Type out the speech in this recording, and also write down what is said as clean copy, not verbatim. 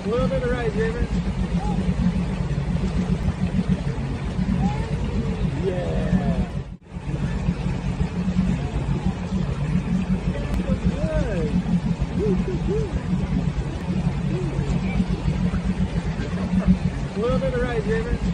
A little bit of right, Jamer. Yeah. Good. A little bit of right, Jamer.